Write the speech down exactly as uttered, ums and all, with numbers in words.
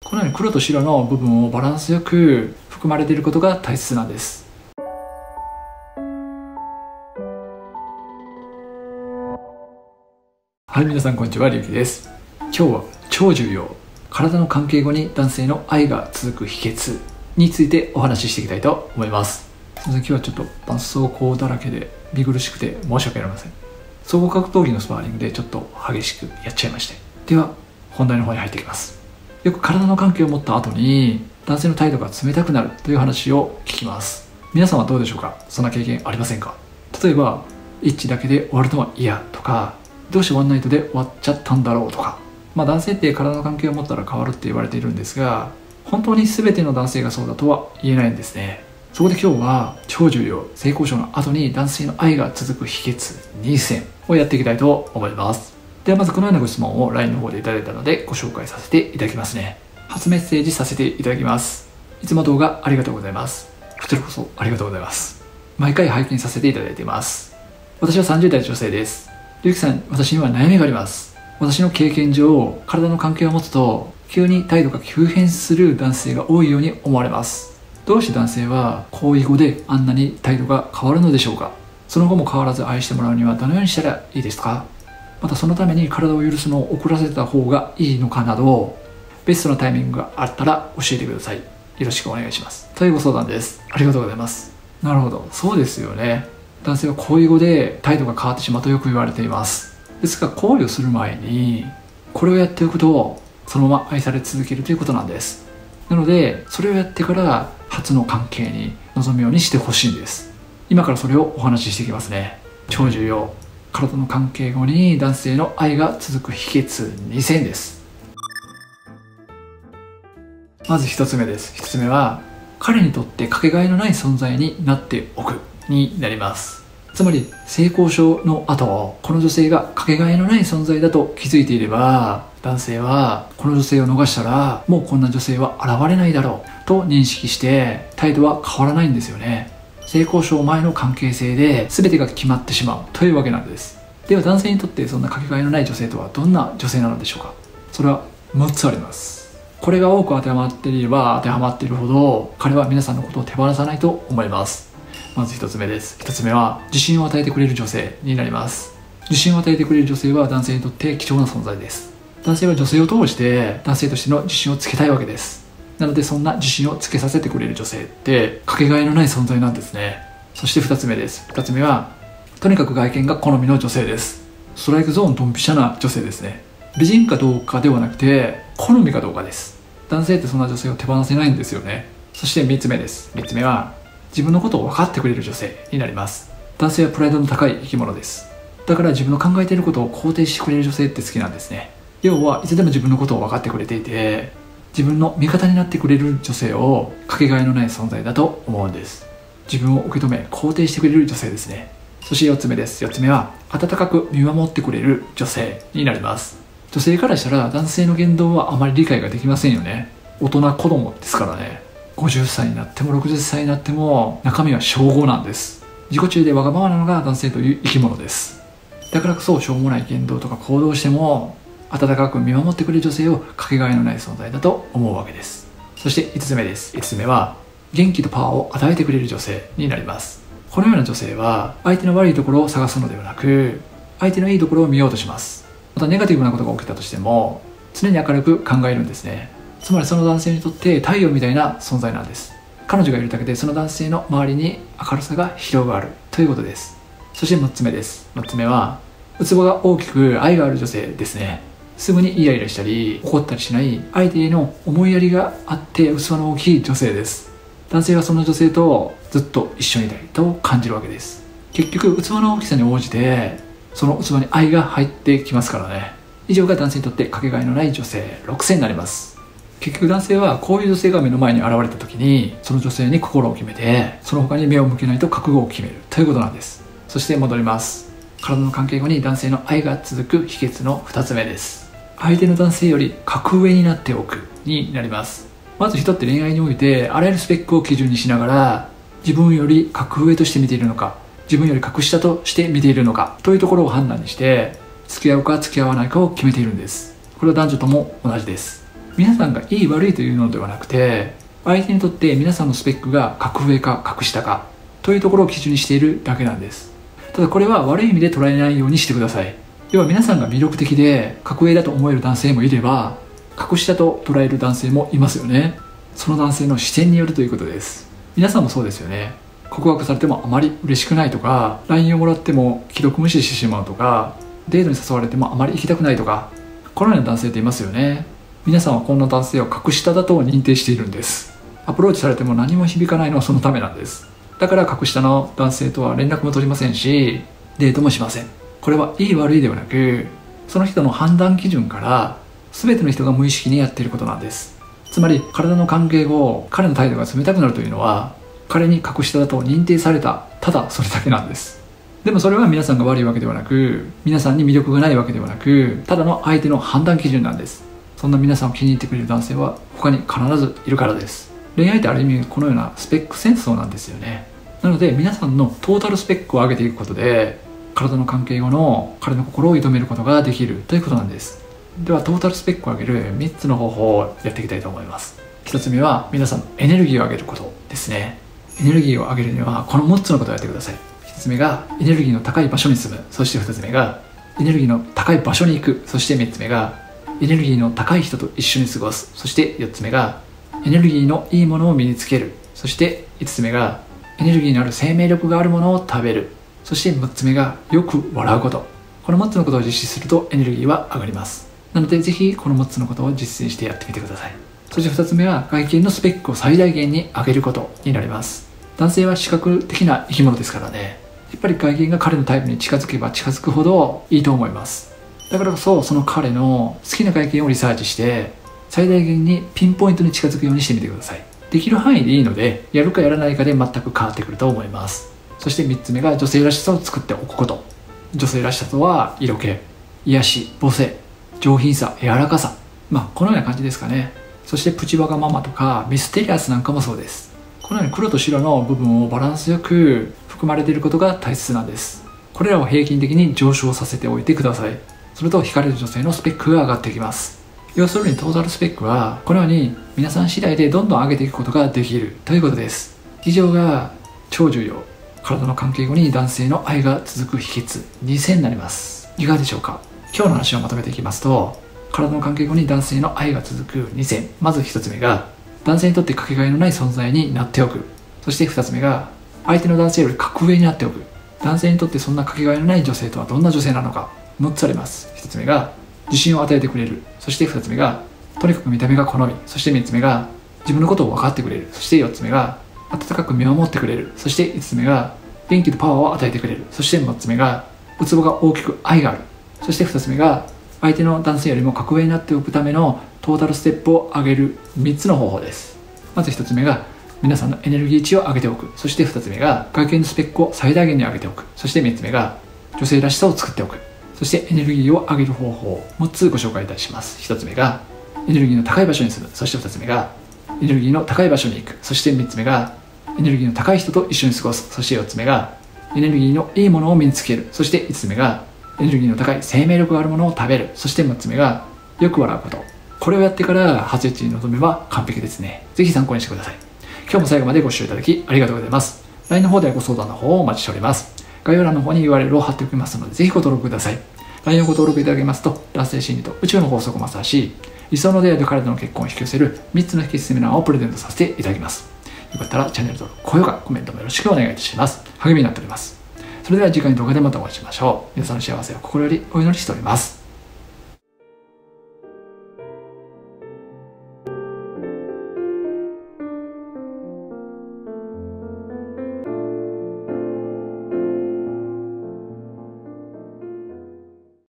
このように黒と白の部分をバランスよく含まれていることが大切なんです。はい、皆さんこんにちは、りゅうきです。今日は超重要、体の関係後に男性の愛が続く秘訣についてお話ししていきたいと思います。すみません、今日はちょっと絆創膏だらけで見苦しくて申し訳ありません。総合格闘技のスパーリングでちょっと激しくやっちゃいまして。では本題の方に入っていきます。よく体の関係を持った後に男性の態度が冷たくなるという話を聞きます。皆さんはどうでしょうか？そんな経験ありませんか？例えばエッチだけで終わるのは嫌とか、どうしてワンナイトで終わっちゃったんだろうとか、まあ男性って体の関係を持ったら変わるって言われているんですが、本当に全ての男性がそうだとは言えないんですね。そこで今日は超重要、性交渉の後に男性の愛が続く秘訣にせんをやっていきたいと思います。ではまずこのようなご質問を ライン の方でいただいたのでご紹介させていただきますね。初メッセージさせていただきます。いつも動画ありがとうございます。こちらこそありがとうございます。毎回拝見させていただいています。私はさんじゅう代女性です。りゅうきさん、私には悩みがあります。私の経験上、体の関係を持つと急に態度が急変する男性が多いように思われます。どうして男性は行為後であんなに態度が変わるのでしょうか？その後も変わらず愛してもらうにはどのようにしたらいいですか？またそのために体を許すのを遅らせた方がいいのかなど、ベストなタイミングがあったら教えてください。よろしくお願いします。というご相談です。ありがとうございます。なるほど、そうですよね。男性は行為後で態度が変わってしまうとよく言われています。ですが行為をする前にこれをやっておくとそのまま愛され続けるということなんです。なのでそれをやってから初の関係に臨むようにしてほしいんです。今からそれをお話ししていきますね。超重要、体の関係後に男性の愛が続く秘訣にせんです。まずひとつめです。ひとつめは彼にとってかけがえのない存在になっておくになります。つまり性交渉の後、この女性がかけがえのない存在だと気づいていれば、男性はこの女性を逃したらもうこんな女性は現れないだろうと認識して態度は変わらないんですよね。性交渉前の関係性で全てが決まってしまうというわけなんです。では男性にとってそんなかけがえのない女性とはどんな女性なのでしょうか？それはむっつあります。これが多く当てはまっていれば当てはまっているほど彼は皆さんのことを手放さないと思います。まずひとつめです。ひとつめは自信を与えてくれる女性になります。自信を与えてくれる女性は男性にとって貴重な存在です。男性は女性を通して男性としての自信をつけたいわけです。なのでそんな自信をつけさせてくれる女性ってかけがえのない存在なんですね。そしてふたつめです。ふたつめはとにかく外見が好みの女性です。ストライクゾーンドンピシャな女性ですね。美人かどうかではなくて好みかどうかです。男性ってそんな女性を手放せないんですよね。そしてみっつめです。みっつめは自分のことを分かってくれる女性になります。男性はプライドの高い生き物です。だから自分の考えていることを肯定してくれる女性って好きなんですね。要はいつでも自分のことを分かってくれていて、自分の味方になってくれる女性をかけがえのない存在だと思うんです。自分を受け止め肯定してくれる女性ですね。そしてよっつめです。よっつめは温かく見守ってくれる女性になります。女性からしたら男性の言動はあまり理解ができませんよね。大人子供ですからね。ごじゅっさいになってもろくじゅっさいになっても中身は小ごなんです。自己中でわがままなのが男性という生き物です。だからこそしょうもない言動とか行動をしても温かく見守ってくれる女性をかけがえのない存在だと思うわけです。そしていつつめです。いつつめは元気とパワーを与えてくれる女性になります。このような女性は相手の悪いところを探すのではなく相手のいいところを見ようとします。またネガティブなことが起きたとしても常に明るく考えるんですね。つまりその男性にとって太陽みたいな存在なんです。彼女がいるだけでその男性の周りに明るさが広がるということです。そしてむっつめです。むっつめは器が大きく愛がある女性ですね。すぐにイライラしたり怒ったりしない相手への思いやりがあって器の大きい女性です。男性はその女性とずっと一緒にいたいと感じるわけです。結局器の大きさに応じてその器に愛が入ってきますからね。以上が男性にとってかけがえのない女性ろくせんになります。結局男性はこういう女性が目の前に現れた時にその女性に心を決めてその他に目を向けないと覚悟を決めるということなんです。そして戻ります。体の関係後に男性の愛が続く秘訣のふたつめです。相手の男性より格上になっておくになります。まず人って恋愛においてあらゆるスペックを基準にしながら自分より格上として見ているのか自分より格下として見ているのかというところを判断にして付き合うか付き合わないかを決めているんです。これは男女とも同じです。 皆さんがいい悪いというのではなくて、相手にとって皆さんのスペックが格上か格下かというところを基準にしているだけなんです。ただこれは悪い意味で捉えないようにしてください。要は皆さんが魅力的で格上だと思える男性もいれば、格下と捉える男性もいますよね。その男性の視点によるということです。皆さんもそうですよね。告白されてもあまり嬉しくないとか、 ライン をもらっても既読無視してしまうとか、デートに誘われてもあまり行きたくないとか、このような男性っていますよね。皆さんはこんな男性を格下だと認定しているんです。アプローチされても何も響かないのはそのためなんです。だから格下の男性とは連絡も取りませんし、デートもしません。これはいい悪いではなく、その人の判断基準から全ての人が無意識にやっていることなんです。つまり体の関係後、彼の態度が冷たくなるというのは、彼に格下だと認定された、ただそれだけなんです。でもそれは皆さんが悪いわけではなく、皆さんに魅力がないわけではなく、ただの相手の判断基準なんです。そんな皆さんを気に入ってくれる男性は他に必ずいるからです。恋愛ってある意味このようなスペック戦争なんですよね。なので皆さんのトータルスペックを上げていくことで、体の関係後の彼の心を射止めることができるということなんです。ではトータルスペックを上げるみっつの方法をやっていきたいと思います。ひとつめは皆さんのエネルギーを上げることですね。エネルギーを上げるにはこのむっつのことをやってください。ひとつめがエネルギーの高い場所に住む。そしてふたつめがエネルギーの高い場所に行く。そしてみっつめがエネルギーの高い人と一緒に過ごす。そしてよっつめがエネルギーのいいものを身につける。そしていつつめがエネルギーのある生命力があるものを食べる。そしてむっつめがよく笑うこと。このむっつのことを実施するとエネルギーは上がります。なのでぜひこのむっつのことを実践してやってみてください。そしてふたつめは外見のスペックを最大限に上げることになります。男性は視覚的な生き物ですからね。やっぱり外見が彼のタイプに近づけば近づくほどいいと思います。だからこそその彼の好きな外見をリサーチして最大限にピンポイントに近づくようにしてみてください。できる範囲でいいので、やるかやらないかで全く変わってくると思います。そしてみっつめが女性らしさを作っておくこと。女性らしさとは色気、癒し、母性、上品さ、柔らかさ、まあこのような感じですかね。そしてプチわがままとかミステリアスなんかもそうです。このように黒と白の部分をバランスよく含まれていることが大切なんです。これらを平均的に上昇させておいてください。すると惹かれる女性のスペックが上がってきます。要するにトータルスペックはこのように皆さん次第でどんどん上げていくことができるということです。以上が超重要、体の関係後に男性の愛が続く秘訣にせんになります。いかがでしょうか。今日の話をまとめていきますと、体の関係後に男性の愛が続くにせん。まずひとつめが男性にとってかけがえのない存在になっておく。そしてふたつめが相手の男性より格上になっておく。男性にとってそんなかけがえのない女性とはどんな女性なのか。むっつあります。ひとつめが自信を与えてくれる。そしてふたつめがとにかく見た目が好み。そしてみっつめが自分のことを分かってくれる。そしてよっつめが温かく見守ってくれる。そしていつつめが元気とパワーを与えてくれる。そしてむっつめが器が大きく愛がある。そしてふたつめが相手の男性よりも格上になっておくためのトータルステップを上げるみっつの方法です。まずひとつめが皆さんのエネルギー値を上げておく。そしてふたつめが外見のスペックを最大限に上げておく。そしてみっつめが女性らしさを作っておく。そしてエネルギーを上げる方法をむっつご紹介いたします。ひとつめがエネルギーの高い場所に住む。そしてふたつめがエネルギーの高い場所に行く。そしてみっつめがエネルギーの高い人と一緒に過ごす。そしてよっつめがエネルギーのいいものを身につける。そしていつつめがエネルギーの高い生命力があるものを食べる。そしてむっつめがよく笑うこと。これをやってから初エッチに臨めば完璧ですね。ぜひ参考にしてください。今日も最後までご視聴いただきありがとうございます。 ライン の方ではご相談の方をお待ちしております。概要欄の方に ユーアールエル を貼っておきますのでぜひご登録ください。 ライン をご登録いただけますと男性心理と宇宙の法則をマスターし、理想の出会いと彼との結婚を引き寄せるみっつの秘訣セミナーをプレゼントさせていただきます。よかったらチャンネル登録、高評価、コメントもよろしくお願いいたします。励みになっております。それでは次回の動画でまたお会いしましょう。皆さんの幸せを心よりお祈りしております。